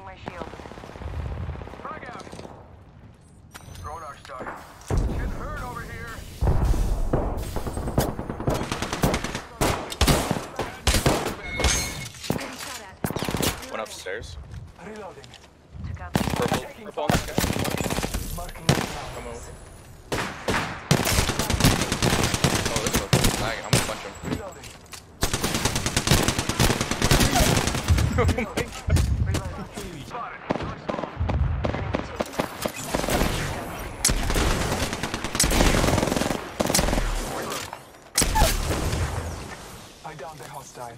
my shield. Frag out. Throwing our stuff. Getting hurt over here. Went upstairs. Reloading. Took out the Purple on this guy. Marking Come over. Oh, this one's lagging. I'm gonna punch him. Reloading. Oh my god. reloading. Spotted. Really small. I downed a hostile.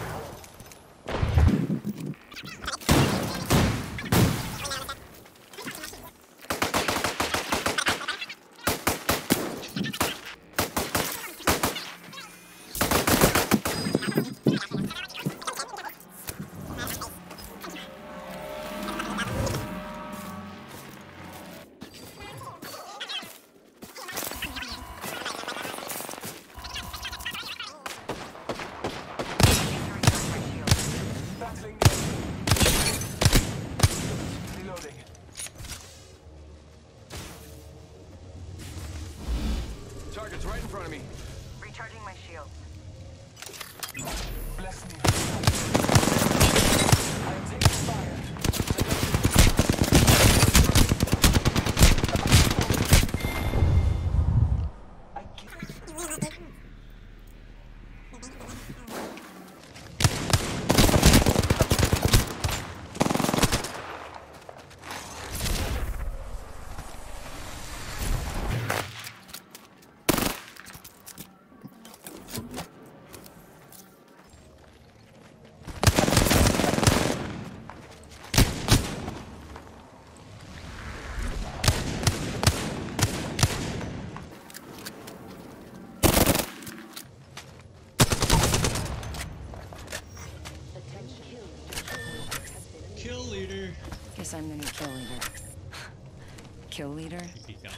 Battling. Reloading. Target's right in front of me. Recharging my shield. Bless me. I am taking fire. I can't. Kill leader. Guess I'm the new kill leader. Kill leader? Be down.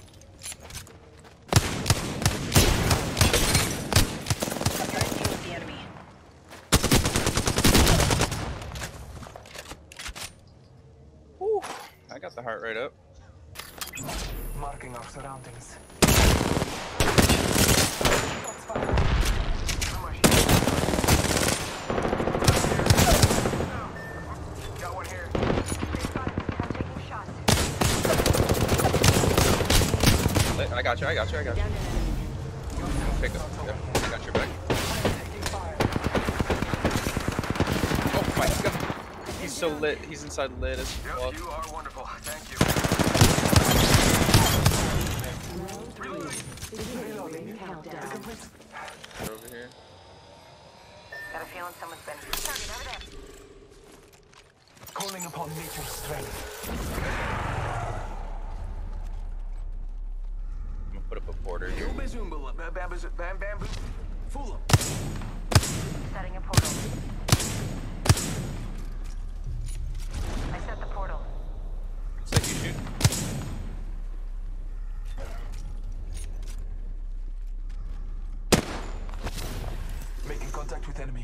Engaging with the enemy. Whew. I got the heart rate up. Marking our surroundings. Got one here. I'm taking shots. I got you. Down to an enemy. Pick up. Yep. I got your back. Oh my god. He's so lit. He's inside lit as fuck. Yep, you are wonderful. Thank you. Reloading. Countdown. Over here. Got a feeling someone's been. Target over there. Calling upon nature's strength. I'm gonna put up a border here. Bamboo. Fool 'em. Setting a portal. I set the portal. It's like you shoot. Making contact with enemy.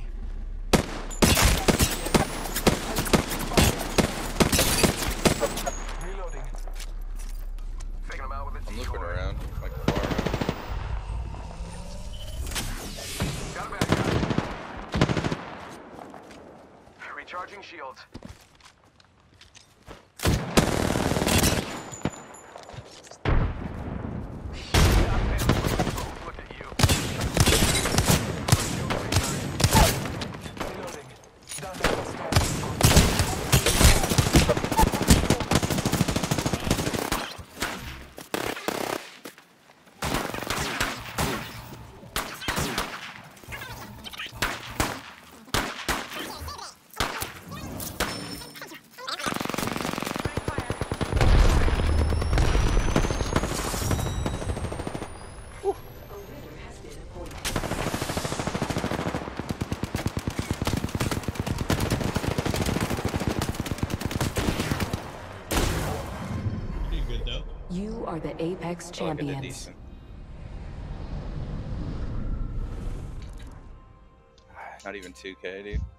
Reloading. Faking them out with a I'm looking decoy. around. Like far around. Got a bad guy. Recharging shields. Look at you. Reloading. Down the hostile. Pretty good though. You are the Apex Oh, I did champions. decent. Not even 2K, dude.